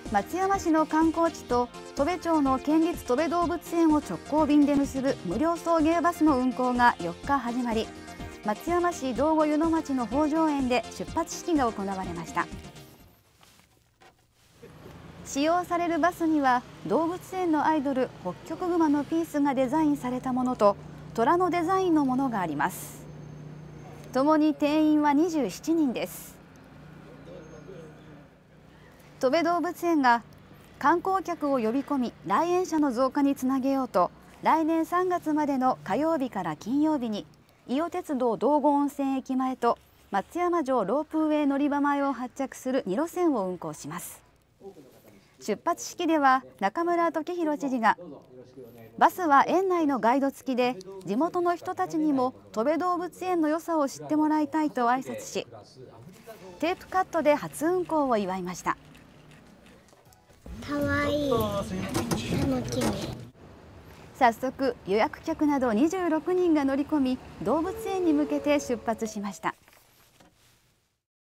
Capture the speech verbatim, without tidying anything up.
松山市の観光地と砥部町の県立砥部動物園を直行便で結ぶ無料送迎バスの運行がよっか始まり、松山市道後湯の町の北条園で出発式が行われました。使用されるバスには動物園のアイドルホッキョクグマのピースがデザインされたものと虎のデザインのものがあります。ともに定員はにじゅうななにんです。砥部動物園が観光客を呼び込み来園者の増加につなげようと、来年さんがつまでの火曜日から金曜日に伊予鉄道道後温泉駅前と松山城ロープウェイ乗り場前を発着するに路線を運行します。出発式では中村時弘知事が、バスは園内のガイド付きで地元の人たちにも砥部動物園の良さを知ってもらいたいと挨拶し、テープカットで初運行を祝いました。 かわいい。楽しみ。 早速予約客などにじゅうろくにんが乗り込み、動物園に向けて出発しました。